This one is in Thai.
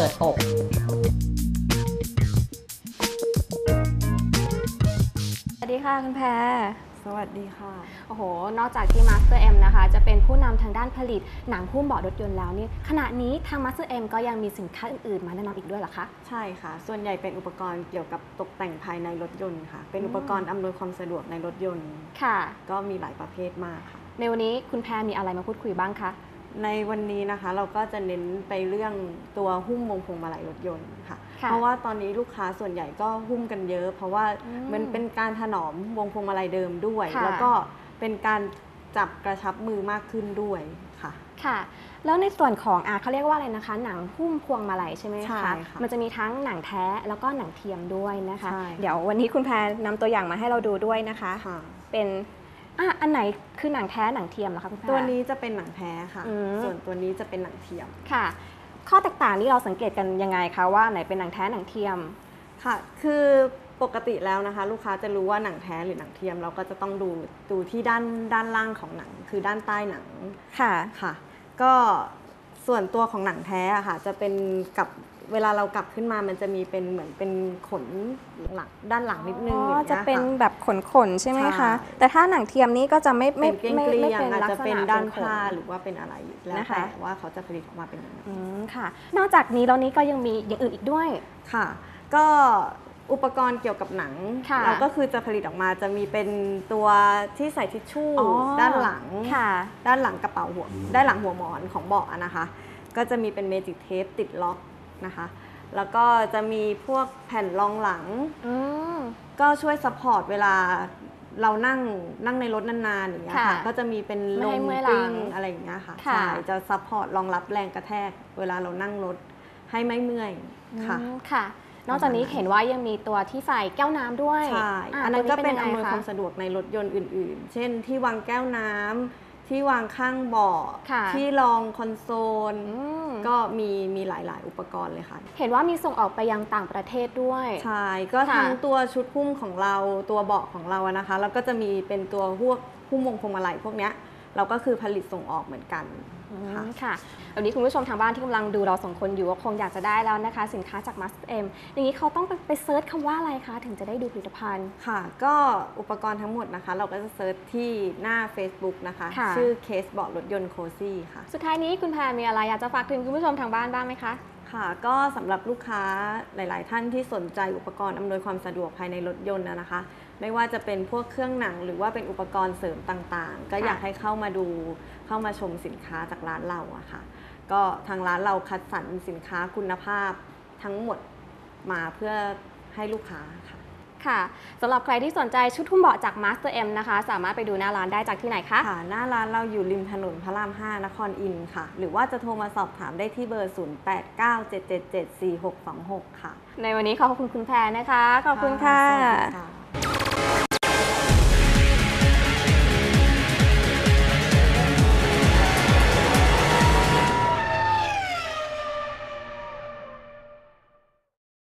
ปิดอกสวัสดีค่ะคุณแพรสวัสดีค่ะโอ้โหนอกจากที่ Master M นะคะจะเป็นผู้นำทางด้านผลิตหนังหุ้มเบาะรถยนต์แล้วนี่ขณะนี้ทาง Master M ก็ยังมีสินค้าอื่นๆมาแนะนำอีกด้วยเหรอคะใช่ค่ะส่วนใหญ่เป็นอุปกรณ์เกี่ยวกับตกแต่งภายในรถยนต์ค่ะเป็นอุปกรณ์อำนวยความสะดวกในรถยนต์ค่ะก็มีหลายประเภทมากค่ะในวันนี้คุณแพรมีอะไรมาพูดคุยบ้างคะในวันนี้นะคะเราก็จะเน้นไปเรื่องตัวหุ้มวงพวงมาลัยรถยนต์ค่ะเพราะว่าตอนนี้ลูกค้าส่วนใหญ่ก็หุ้มกันเยอะเพราะว่ามันเป็นการถนอมวงพวงมาลัยเดิมด้วยแล้วก็เป็นการจับกระชับมือมากขึ้นด้วยค่ะค่ะแล้วในส่วนของเขาเรียกว่าอะไรนะคะหนังหุ้มพวงมาลัยใช่ไหมคะมันจะมีทั้งหนังแท้แล้วก็หนังเทียมด้วยนะคะเดี๋ยววันนี้คุณแพรนำตัวอย่างมาให้เราดูด้วยนะคะเป็นอันไหนคือหนังแท้หนังเทียมเหรอคะคุณแพรตัวนี้จะเป็นหนังแท้ค่ะส่วนตัวนี้จะเป็นหนังเทียมค่ะข้อแตกต่างนี้เราสังเกตกันยังไงคะว่าไหนเป็นหนังแท้หนังเทียมค่ะคือปกติแล้วนะคะลูกค้าจะรู้ว่าหนังแท้หรือหนังเทียมเราก็จะต้องดูที่ด้านล่างของหนังคือด้านใต้หนังค่ะก็ส่วนตัวของหนังแท้อะค่ะจะเป็นกับเวลาเรากลับขึ้นมามันจะมีเป็นเหมือนเป็นขนหลังด้านหลังนิดนึงจะเป็นแบบขนใช่ไหมคะแต่ถ้าหนังเทียมนี้ก็จะไม่เป็นอาจจะเป็นด้านผ้าหรือว่าเป็นอะไรแล้วแต่ว่าเขาจะผลิตออกมาเป็นยังไงค่ะนอกจากนี้แล้วนี้ก็ยังมีอย่างอื่นอีกด้วยค่ะก็อุปกรณ์เกี่ยวกับหนังเราก็คือจะผลิตออกมาจะมีเป็นตัวที่ใส่ทิชชู่ด้านหลังกระเป๋าหัวด้านหลังหัวหมอนของเบาะนะคะก็จะมีเป็นเมจิกเทปติดล็อกนะคะแล้วก็จะมีพวกแผ่นรองหลังก็ช่วยซัพพอร์ตเวลาเรานั่งในรถนานๆอย่างเงี้ยค่ะก็จะมีเป็นลมกลิ้งอะไรอย่างเงี้ยค่ะใช่จะซัพพอร์ตรองรับแรงกระแทกเวลาเรานั่งรถให้ไม่เมื่อยค่ะนอกจากนี้เห็นว่ายังมีตัวที่ใส่แก้วน้ำด้วยใช่อันนั้นก็เป็นอำนวยความสะดวกในรถยนต์อื่นๆเช่นที่วางแก้วน้ำที่วางข้างเบาะที่รองคอนโซลก็มีหลายๆอุปกรณ์เลยค่ะเห็นว่ามีส่งออกไปยังต่างประเทศด้วยใช่ก็ทั้งตัวชุดหุ้มของเราตัวเบาะของเรานะคะแล้วก็จะมีเป็นตัวพวกหุ้มวงพวงมาลัยพวกเนี้ยเราก็คือผลิตส่งออกเหมือนกันค่ะวันนี้คุณผู้ชมทางบ้านที่กำลังดูเรา2คนอยู่ก็คงอยากจะได้แล้วนะคะสินค้าจาก Master M อย่างนี้เขาต้องไปเซิร์ชคำว่าอะไรคะถึงจะได้ดูผลิตภัณฑ์ค่ะก็อุปกรณ์ทั้งหมดนะคะเราก็จะเซิร์ชที่หน้า Facebook นะคะชื่อเคสเบาะรถยนต์โคซี่ค่ะสุดท้ายนี้คุณแพรมีอะไรอยากจะฝากถึงคุณผู้ชมทางบ้านบ้างไหมคะค่ะก็สำหรับลูกค้าหลายๆท่านที่สนใจอุปกรณ์อำนวยความสะดวกภายในรถยนต์นะคะไม่ว่าจะเป็นพวกเครื่องหนังหรือว่าเป็นอุปกรณ์เสริมต่างๆก็อยากให้เข้ามาชมสินค้าจากร้านเราอะค่ะก็ทางร้านเราคัดสรรสินค้าคุณภาพทั้งหมดมาเพื่อให้ลูกค้าค่ะสำหรับใครที่สนใจชุดหุ้มเบาะจาก Master M นะคะสามารถไปดูหน้าร้านได้จากที่ไหนคะค่ะหน้าร้านเราอยู่ริมถนนพระราม 5 นครอินทร์ค่ะหรือว่าจะโทรมาสอบถามได้ที่เบอร์ 0897774626 ค่ะในวันนี้ขอบคุณคุณแพรนะคะขอบคุณค่ะ